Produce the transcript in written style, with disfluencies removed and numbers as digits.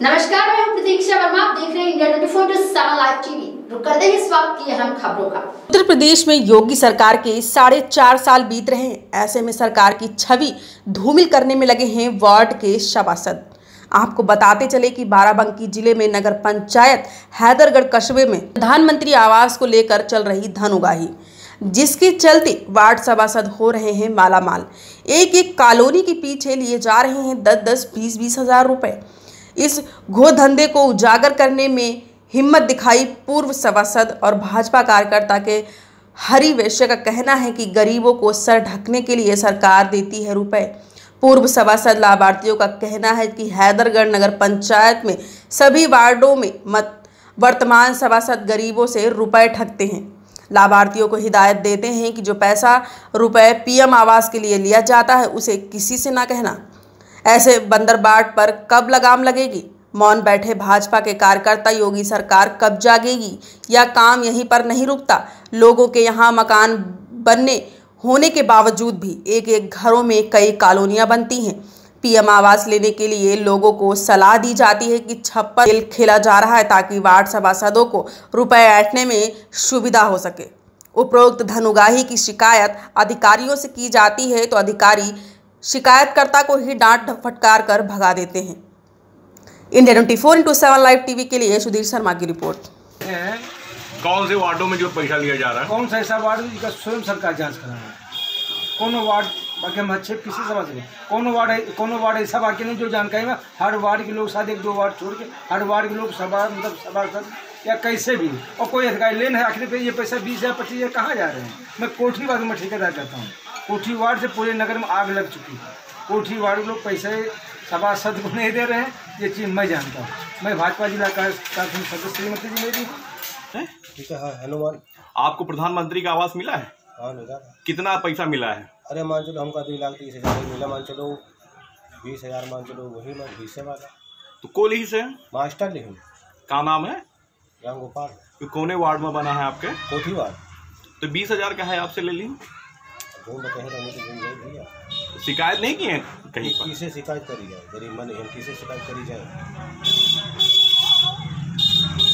नमस्कार, मैं हूं प्रतीक्षा वर्मा। आप देख रहे हैं इंडिया 24/7 लाइव टीवी। रुक करते हैं इस वक्त की अहम खबरों का। उत्तर प्रदेश में योगी सरकार के 4.5 साल बीत रहे हैं। ऐसे में सरकार की छवि धूमिल करने में लगे हैं वार्ड के सभासद। आपको बताते चले कि बाराबंकी जिले में नगर पंचायत हैदरगढ़ कस्बे में प्रधानमंत्री आवास को लेकर चल रही धन उगाही, जिसके चलते वार्ड सभासद हो रहे हैं मालामाल। एक एक कॉलोनी के पीछे लिए जा रहे हैं 10-10, 20-20 हजार रुपए। इस घोर धंधे को उजागर करने में हिम्मत दिखाई पूर्व सभासद और भाजपा कार्यकर्ता के हरि वैश्य का कहना है कि गरीबों को सर ढकने के लिए सरकार देती है रुपए। पूर्व सभासद लाभार्थियों का कहना है कि हैदरगढ़ नगर पंचायत में सभी वार्डों में वर्तमान सभासद गरीबों से रुपए ठगते हैं। लाभार्थियों को हिदायत देते हैं कि जो पैसा रुपए पीएम आवास के लिए लिया जाता है उसे किसी से ना कहना। ऐसे बंदरबाट पर कब लगाम लगेगी? मौन बैठे भाजपा के कार्यकर्ता योगी सरकार कब जागेगी? या काम यहीं पर नहीं रुकता? लोगों के यहाँ मकान बनने होने के बावजूद भी एक एक घरों में कई कॉलोनियां बनती हैं। पीएम आवास लेने के लिए लोगों को सलाह दी जाती है कि छप्पर खेल खेला जा रहा है ताकि वार्ड सभासदों को रुपए ऐंठने में सुविधा हो सके। उपरोक्त धन उगाही की शिकायत अधिकारियों से की जाती है तो अधिकारी शिकायतकर्ता को ही डांट फटकार कर भगा देते हैं। इंडिया 24/7 लाइव टीवी के लिए सुधीर शर्मा की रिपोर्ट। कौन से वार्डों में जो पैसा लिया जा रहा है? कौन सा ऐसा वार्ड जिसका स्वयं सरकार जांच करा है? कोनो वार्ड बाकी हम अच्छे किसी समझ रहे कोनो वार्ड ऐसा बाकी नहीं जो जानकारी में हर वार्ड के लोग साथ 1-2 वार्ड छोड़ के हर वार्ड के लोग सभासद या कैसे भी और कोई अधिकारी लेन है आखिर पे ये पैसा 20,000 25,000 कहाँ जा रहे हैं? मैं कोठी वार्ड में ठेकेदार करता हूँ। कोठी वार्ड से पूरे नगर में आग लग चुकी है। कोठी वार्ड के लोग पैसे सभासद को नहीं दे रहे हैं, ये चीज़ मैं जानता हूँ। मैं भाजपा जिला कार्यकारिणी सदस्य श्रीमती जी मेरी ठीक है। हाँ, हनुमान आपको प्रधानमंत्री का आवास मिला है? हाँ मिला। कितना पैसा मिला है? अरे मान चलो हमका 2,30,000 मिला, मान चलो 20,000 मान चलो वही मैं 20 से वाला तो कोल ही से मास्टर लिखूँ। क्या नाम है? राम गोपाल। तो कोने वार्ड में बना है आपके? कोठी वार्ड। तो 20,000 का है, आपसे ले ली। जो बताए रहने की गुंजाइश भैया। शिकायत नहीं की है कहीं पर? किसे शिकायत करी जाए? गरीब मन हम किसे शिकायत करी जाए?